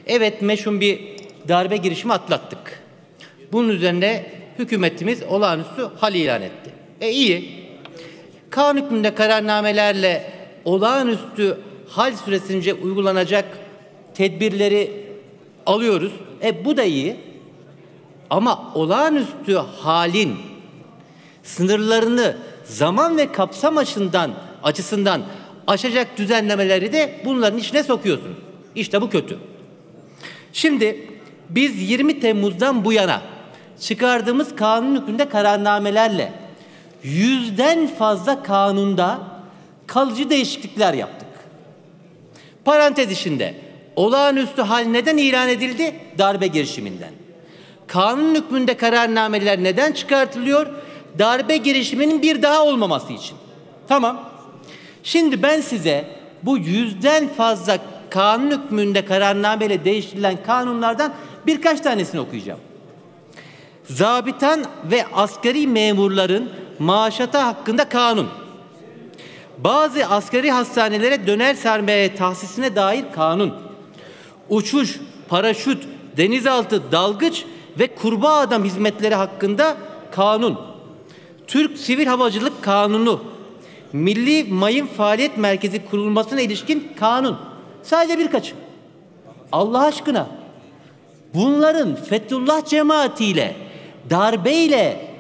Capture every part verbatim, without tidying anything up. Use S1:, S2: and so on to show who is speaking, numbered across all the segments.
S1: Evet, meşhur bir darbe girişimi atlattık. Bunun üzerine hükümetimiz olağanüstü hal ilan etti. E iyi. Kanun hükmünde kararnamelerle olağanüstü hal süresince uygulanacak tedbirleri alıyoruz. E bu da iyi. Ama olağanüstü halin sınırlarını zaman ve kapsam açısından, açısından aşacak düzenlemeleri de bunların içine sokuyorsunuz. İşte bu kötü. Şimdi biz yirmi Temmuz'dan bu yana çıkardığımız kanun hükmünde kararnamelerle yüzden fazla kanunda kalıcı değişiklikler yaptık. Parantez içinde olağanüstü hal neden ilan edildi? Darbe girişiminden. Kanun hükmünde kararnameler neden çıkartılıyor? Darbe girişiminin bir daha olmaması için. Tamam. Şimdi ben size bu yüzden fazla kanun hükmünde kararnameyle değiştirilen kanunlardan birkaç tanesini okuyacağım. Zabitan ve asgari memurların maaşata hakkında kanun. Bazı asgari hastanelere döner sermaye tahsisine dair kanun. Uçuş, paraşüt, denizaltı, dalgıç ve kurbağa adam hizmetleri hakkında kanun. Türk Sivil Havacılık Kanunu. Milli Mayın Faaliyet Merkezi kurulmasına ilişkin kanun. Sadece birkaç. Allah aşkına bunların Fethullah cemaatiyle, darbeyle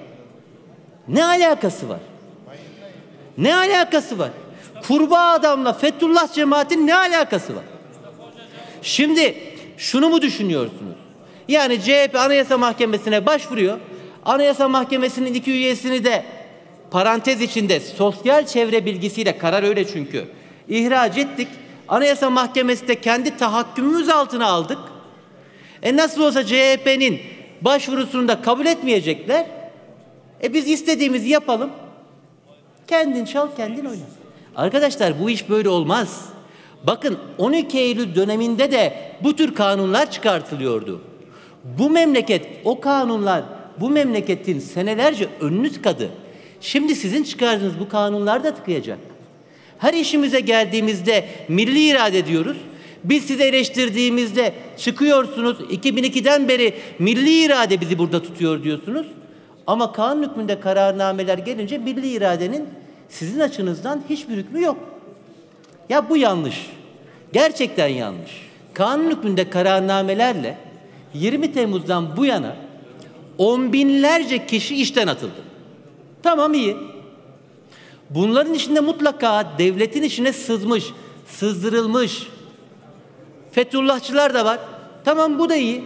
S1: ne alakası var? Ne alakası var? Kurbağa adamla Fethullah cemaatinin ne alakası var? Şimdi şunu mu düşünüyorsunuz? Yani C H P Anayasa Mahkemesi'ne başvuruyor. Anayasa Mahkemesi'nin iki üyesini de parantez içinde sosyal çevre bilgisiyle, karar öyle çünkü, ihraç ettik. Anayasa Mahkemesi de kendi tahakkümümüz altına aldık. E nasıl olsa C H P'nin başvurusunu da kabul etmeyecekler. E biz istediğimizi yapalım. Kendin çal, kendin oyna. Arkadaşlar bu iş böyle olmaz. Bakın on iki Eylül döneminde de bu tür kanunlar çıkartılıyordu. Bu memleket, o kanunlar bu memleketin senelerce önünü tıkadı. Şimdi sizin çıkardığınız bu kanunlar da tıkayacak. Her işimize geldiğimizde milli irade diyoruz. Biz sizi eleştirdiğimizde çıkıyorsunuz. iki bin ikiden beri milli irade bizi burada tutuyor diyorsunuz. Ama kanun hükmünde kararnameler gelince milli iradenin sizin açınızdan hiçbir hükmü yok. Ya bu yanlış. Gerçekten yanlış. Kanun hükmünde kararnamelerle yirmi Temmuz'dan bu yana on binlerce kişi işten atıldı. Tamam, iyi. Bunların içinde mutlaka devletin içine sızmış, sızdırılmış Fethullahçılar da var. Tamam, bu da iyi.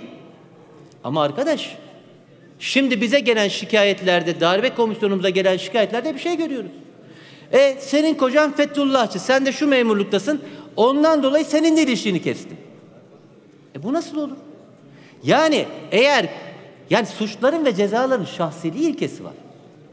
S1: Ama arkadaş, şimdi bize gelen şikayetlerde, darbe komisyonumuza gelen şikayetlerde bir şey görüyoruz. E senin kocan Fethullahçı, sen de şu memurluktasın, ondan dolayı senin de ilişkini kestim. E bu nasıl olur? Yani eğer, yani suçların ve cezaların şahsiliği ilkesi var.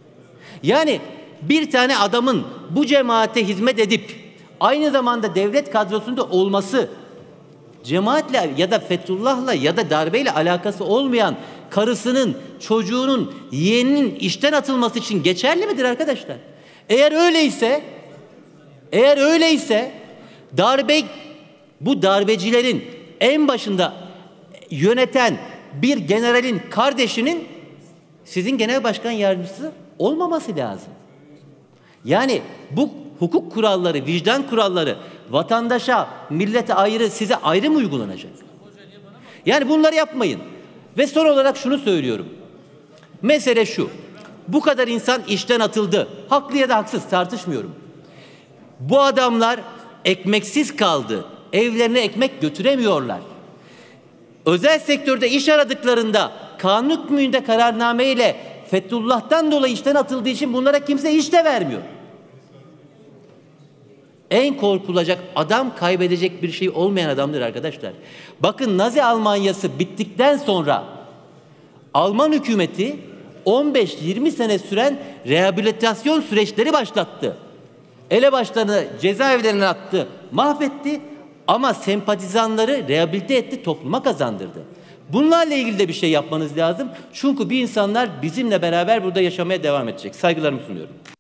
S1: Yani bir tane adamın bu cemaate hizmet edip aynı zamanda devlet kadrosunda olması, cemaatle ya da Fethullah'la ya da darbeyle alakası olmayan karısının, çocuğunun, yeğeninin işten atılması için geçerli midir arkadaşlar? Eğer öyleyse, eğer öyleyse darbe, bu darbecilerin en başında yöneten bir generalin kardeşinin sizin genel başkan yardımcısı olmaması lazım. Yani bu hukuk kuralları, vicdan kuralları vatandaşa, millete ayrı, size ayrı mı uygulanacak? Yani bunları yapmayın. Ve son olarak şunu söylüyorum. Mesele şu. Bu kadar insan işten atıldı. Haklı ya da haksız tartışmıyorum. Bu adamlar ekmeksiz kaldı. Evlerine ekmek götüremiyorlar. Özel sektörde iş aradıklarında kanun hükmünde kararnameyle Fethullah'tan dolayı işten atıldığı için bunlara kimse iş de vermiyor. En korkulacak adam kaybedecek bir şey olmayan adamdır arkadaşlar. Bakın Nazi Almanyası bittikten sonra Alman hükümeti on beş yirmi sene süren rehabilitasyon süreçleri başlattı. Elebaşlarını cezaevlerine attı, mahvetti ama sempatizanları rehabilite etti, topluma kazandırdı. Bunlarla ilgili de bir şey yapmanız lazım. Çünkü bu insanlar bizimle beraber burada yaşamaya devam edecek. Saygılarımı sunuyorum.